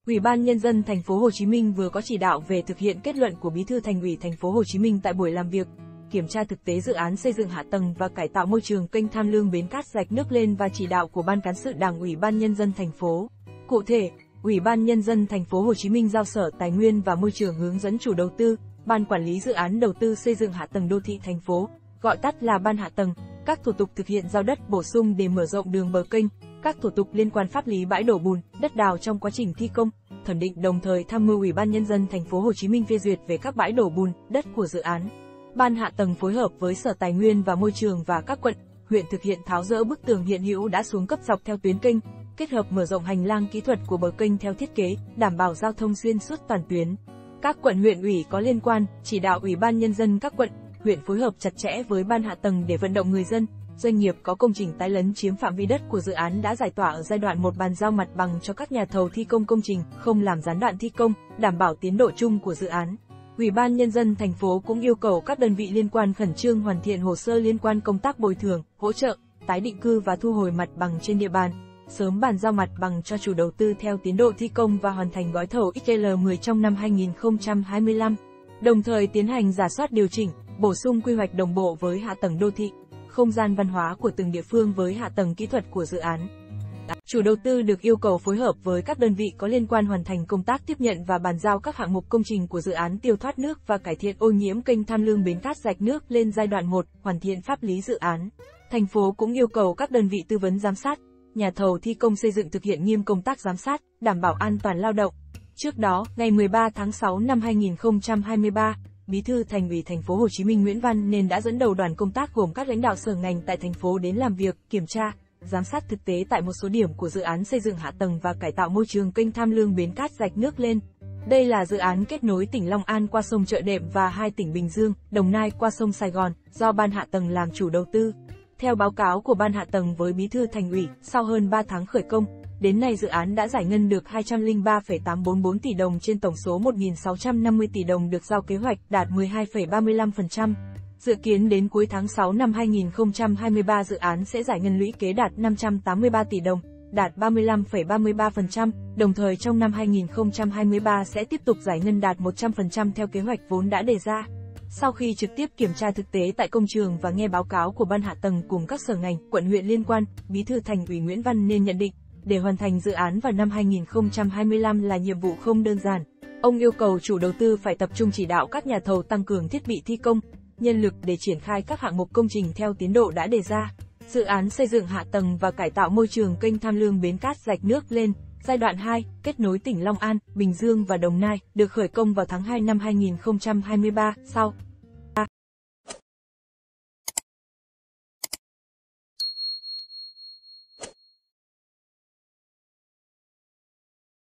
Ủy ban Nhân dân thành phố Hồ Chí Minh vừa có chỉ đạo về thực hiện kết luận của Bí thư Thành ủy thành phố Hồ Chí Minh tại buổi làm việc, kiểm tra thực tế dự án xây dựng hạ tầng và cải tạo môi trường kênh Tham Lương Bến Cát Rạch Nước Lên và chỉ đạo của Ban cán sự Đảng Ủy ban Nhân dân thành phố. Cụ thể, Ủy ban Nhân dân thành phố Hồ Chí Minh giao Sở Tài nguyên và Môi trường hướng dẫn chủ đầu tư, Ban quản lý dự án đầu tư xây dựng hạ tầng đô thị thành phố, gọi tắt là Ban hạ tầng, các thủ tục thực hiện giao đất bổ sung để mở rộng đường bờ kênh, các thủ tục liên quan pháp lý bãi đổ bùn, đất đào trong quá trình thi công, thẩm định đồng thời tham mưu Ủy ban Nhân dân thành phố Hồ Chí Minh phê duyệt về các bãi đổ bùn, đất của dự án. Ban hạ tầng phối hợp với Sở Tài nguyên và Môi trường và các quận, huyện thực hiện tháo dỡ bức tường hiện hữu đã xuống cấp dọc theo tuyến kênh, kết hợp mở rộng hành lang kỹ thuật của bờ kênh theo thiết kế, đảm bảo giao thông xuyên suốt toàn tuyến. Các quận huyện ủy có liên quan, chỉ đạo Ủy ban Nhân dân các quận, huyện phối hợp chặt chẽ với Ban hạ tầng để vận động người dân, doanh nghiệp có công trình tái lấn chiếm phạm vi đất của dự án đã giải tỏa ở giai đoạn 1 bàn giao mặt bằng cho các nhà thầu thi công công trình, không làm gián đoạn thi công, đảm bảo tiến độ chung của dự án. Ủy ban Nhân dân thành phố cũng yêu cầu các đơn vị liên quan khẩn trương hoàn thiện hồ sơ liên quan công tác bồi thường, hỗ trợ, tái định cư và thu hồi mặt bằng trên địa bàn, sớm bàn giao mặt bằng cho chủ đầu tư theo tiến độ thi công và hoàn thành gói thầu XL10 trong năm 2025. Đồng thời tiến hành rà soát điều chỉnh, bổ sung quy hoạch đồng bộ với hạ tầng đô thị, không gian văn hóa của từng địa phương với hạ tầng kỹ thuật của dự án. Chủ đầu tư được yêu cầu phối hợp với các đơn vị có liên quan hoàn thành công tác tiếp nhận và bàn giao các hạng mục công trình của dự án tiêu thoát nước và cải thiện ô nhiễm kênh Tham Lương Bến Cát Rạch Nước Lên giai đoạn 1, hoàn thiện pháp lý dự án. Thành phố cũng yêu cầu các đơn vị tư vấn giám sát, nhà thầu thi công xây dựng thực hiện nghiêm công tác giám sát, đảm bảo an toàn lao động. Trước đó, ngày 13 tháng 6 năm 2023, Bí thư Thành ủy thành phố Hồ Chí Minh Nguyễn Văn Nên đã dẫn đầu đoàn công tác gồm các lãnh đạo sở ngành tại thành phố đến làm việc, kiểm tra, giám sát thực tế tại một số điểm của dự án xây dựng hạ tầng và cải tạo môi trường kênh Tham Lương Bến Cát Rạch Nước Lên. Đây là dự án kết nối tỉnh Long An qua sông Chợ Đệm và hai tỉnh Bình Dương, Đồng Nai qua sông Sài Gòn, do Ban hạ tầng làm chủ đầu tư. Theo báo cáo của Ban hạ tầng với Bí thư Thành ủy, sau hơn 3 tháng khởi công, đến nay dự án đã giải ngân được 203,844 tỷ đồng trên tổng số 1.650 tỷ đồng được giao kế hoạch, đạt 12,35%. Dự kiến đến cuối tháng 6 năm 2023 dự án sẽ giải ngân lũy kế đạt 583 tỷ đồng, đạt 35,33%, đồng thời trong năm 2023 sẽ tiếp tục giải ngân đạt 100% theo kế hoạch vốn đã đề ra. Sau khi trực tiếp kiểm tra thực tế tại công trường và nghe báo cáo của Ban hạ tầng cùng các sở ngành, quận huyện liên quan, Bí thư Thành ủy Nguyễn Văn Nên nhận định, để hoàn thành dự án vào năm 2025 là nhiệm vụ không đơn giản. Ông yêu cầu chủ đầu tư phải tập trung chỉ đạo các nhà thầu tăng cường thiết bị thi công, nhân lực để triển khai các hạng mục công trình theo tiến độ đã đề ra. Dự án xây dựng hạ tầng và cải tạo môi trường kênh Tham Lương Bến Cát Rạch Nước Lên, giai đoạn 2, kết nối tỉnh Long An, Bình Dương và Đồng Nai, được khởi công vào tháng 2 năm 2023. Sau